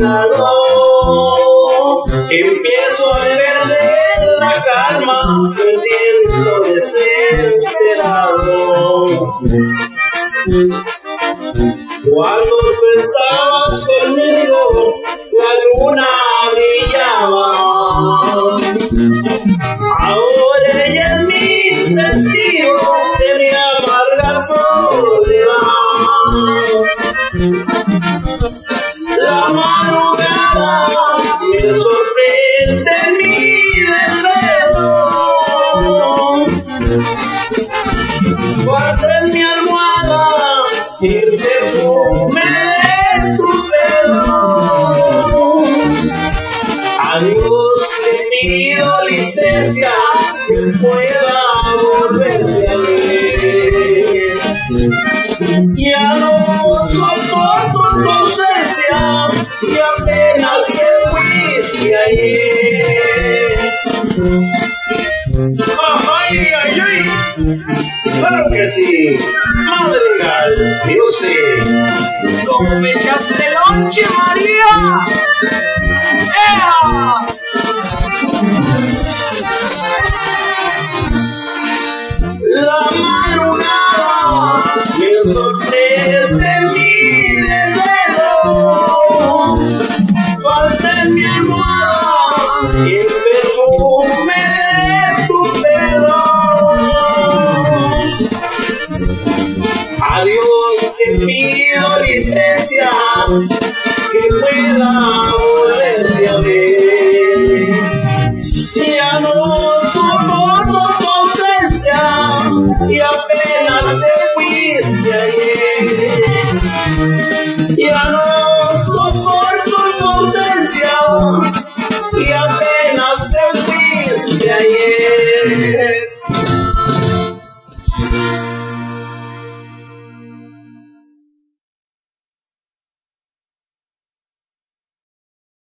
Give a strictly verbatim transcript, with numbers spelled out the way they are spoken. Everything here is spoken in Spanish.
lado. Empiezo a perder la calma, me siento desesperado. Cuando tú estabas conmigo, la luna brillaba. Ahora ella es mi testigo de mi amarga soledad. La madrugada me sorprende en mi desvelo. Guardo en mi almohada el perfume de tu pelo. Adiós, te pido licencia que pueda volverte a ver. Ya no soporto tu ausencia y apenas te fuiste ayer. ¡Ay, ay, ay! ¡Claro que sí! ¡Madrigal! ¡Yo sé! ¿Cómo me echaste lonche, María? ¡Ea! La madrugada me sorprende mi desvelo. Falta en mi almohada el perfume de tu pelo. Adiós, te pido licencia que pueda volverte a ver.